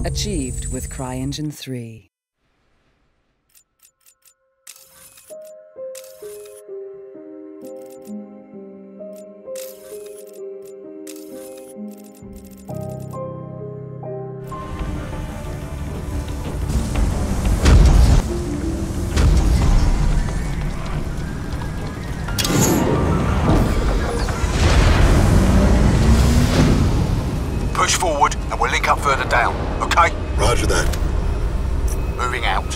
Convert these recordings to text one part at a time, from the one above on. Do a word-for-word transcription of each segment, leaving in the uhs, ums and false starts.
Achieved with CryEngine three. Push forward and we'll link up further down, okay? Roger that. Moving out.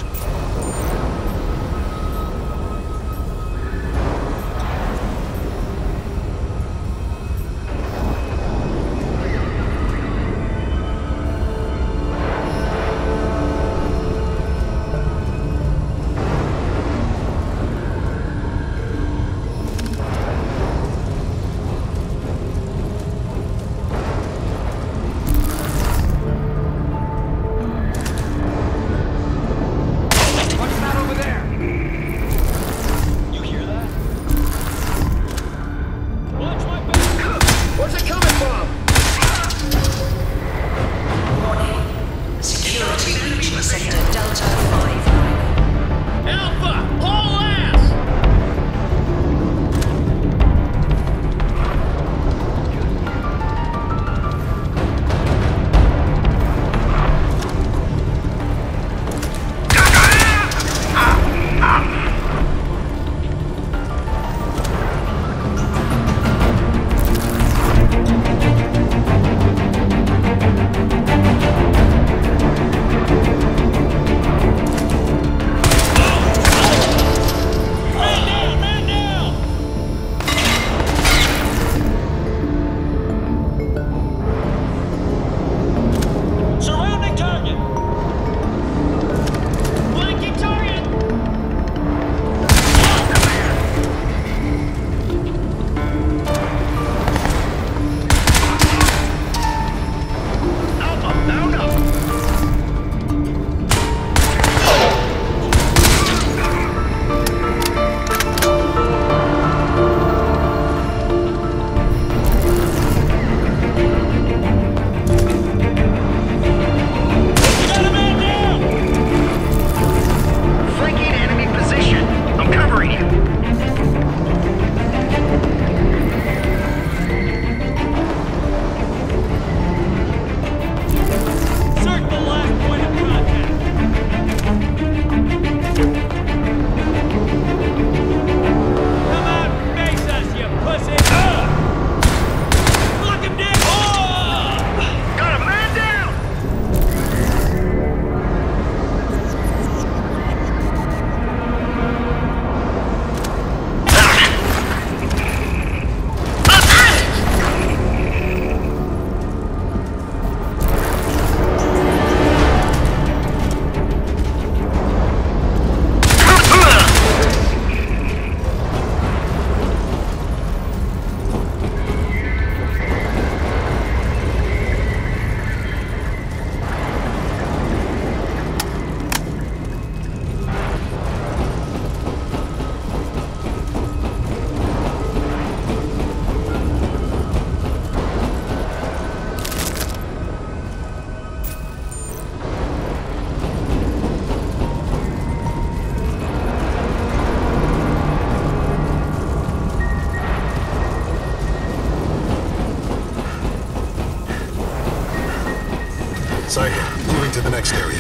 Psycho, moving to the next area.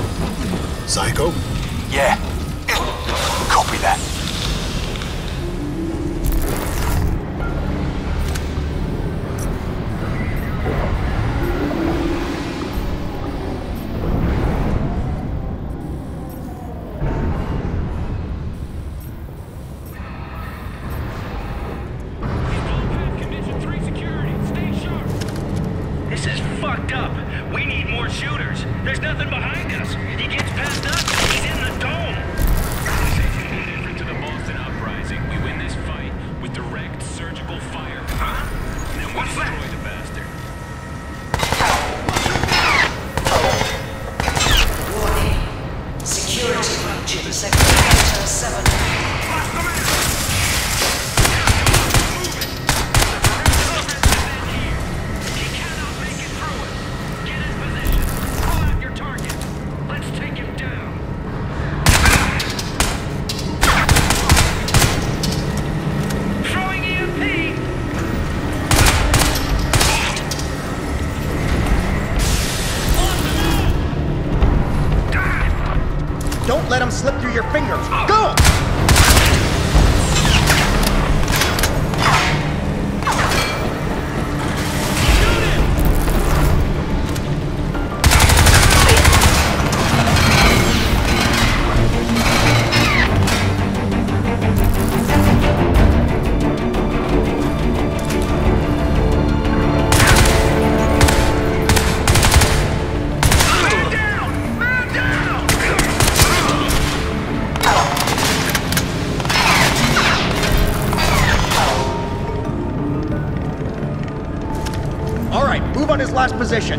Psycho? Yeah. Copy that. There's nothing behind us. He gets past us. He's in the dome. Different to the Boston uprising. We win this fight with direct surgical fire. Huh? And then we What's destroy that? the bastard. Warning. Security breach in Sector Delta seven. He cannot make it through it. Get in position. Pull out your let them slip through your fingers. Go! Move on his last position.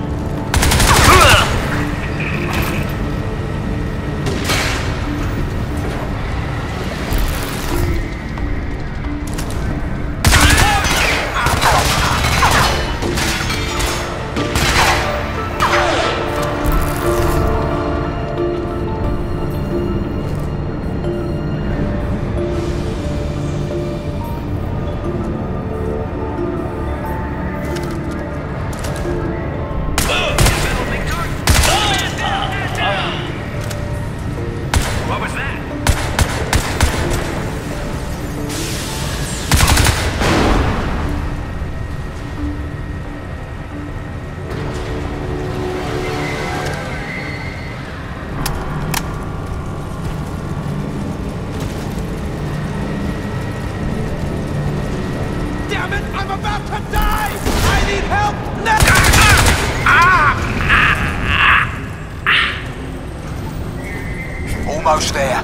Almost there.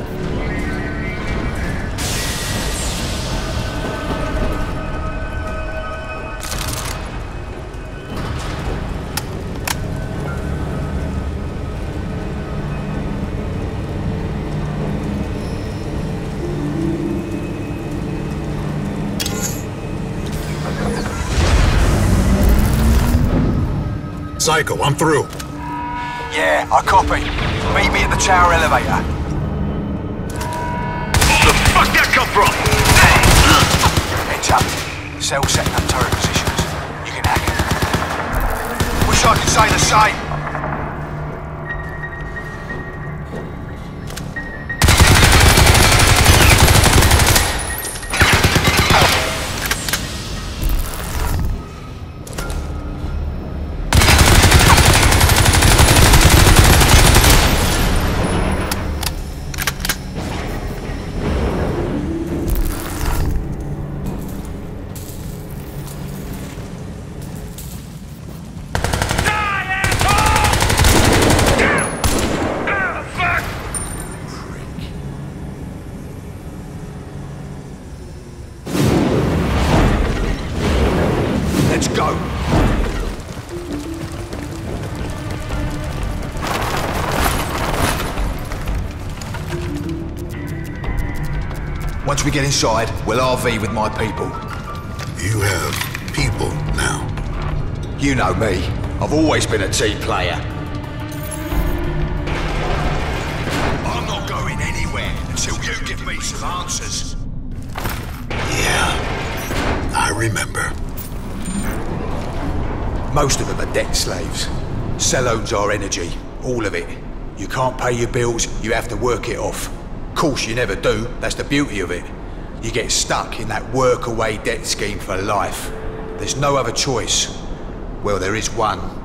Psycho, I'm through. Yeah, I copy. Meet me at the tower elevator. Where the fuck that come from? Heads up. Cell setting up turret positions. You can hack it. Wish I could say the same. Go. Once we get inside, we'll R V with my people. You have people now. You know me. I've always been a team player. I'm not going anywhere until you give me some answers. Yeah, I remember. Most of them are debt slaves. Cell owns our energy, all of it. You can't pay your bills, you have to work it off. Of course you never do, that's the beauty of it. You get stuck in that work-away debt scheme for life. There's no other choice. Well, there is one.